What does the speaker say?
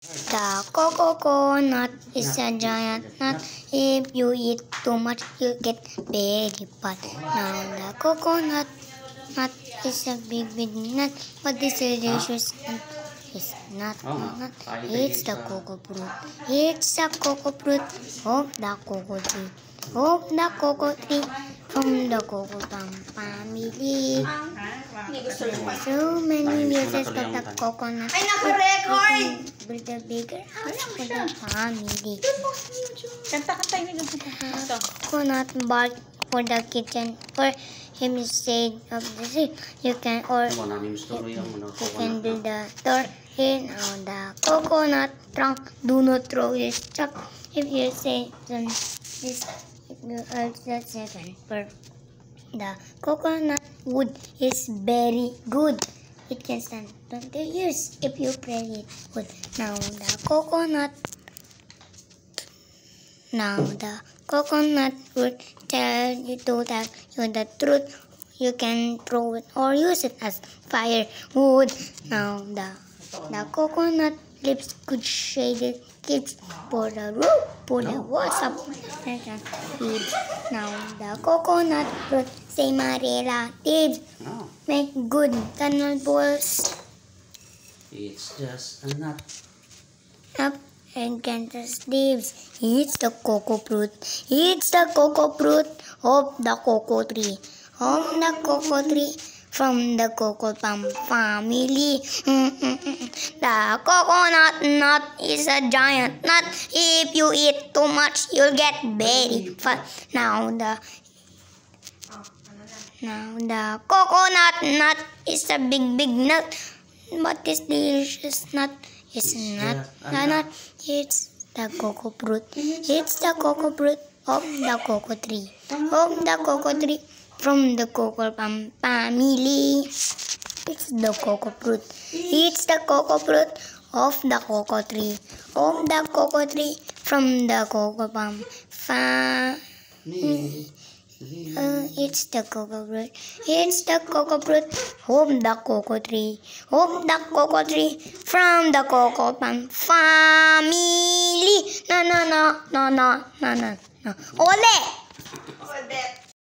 The coconut is a giant nut. If you eat too much, you get very fat. Now the coconut nut is a big nut, but this delicious nut is not a nut. It's the cocoa fruit. It's the cocoa fruit of the cocoa tree. Of the cocoa tree from the cocoa palm family. So many uses of the coconut. Build a bigger house for the family. Coconut bark for the kitchen. For him shade of the tree. You can build a door in on the coconut trunk. Do not throw this truck. If you say this, if you also second for the coconut wood is very good. It can stand 20 years if you press it wood. Now the coconut would tell you the truth. You can throw it or use it as firewood. Now the coconut leaves good shaded keeps for the roof, for the walls of leaves. Now the coconut fruit say my relatives make good tunnel balls. It's just a nut. Up and cancer's leaves. It's the cocoa fruit. It's the cocoa fruit of the cocoa tree. Of the cocoa tree from the cocoa palm family. The coconut nut is a giant nut. If you eat too much, you'll get very fat. Now the coconut nut is a big nut, but this delicious nut is not a nut. It's the cocoa fruit. It's the cocoa fruit of the cocoa tree. Of the cocoa tree from the cocoa palm family. It's the cocoa fruit. It's the cocoa fruit of the cocoa tree. Of the cocoa tree from the cocoa palm family. It's the cocoa fruit. It's the cocoa fruit of the cocoa tree. Of the cocoa tree from the cocoa palm family. No. Ole!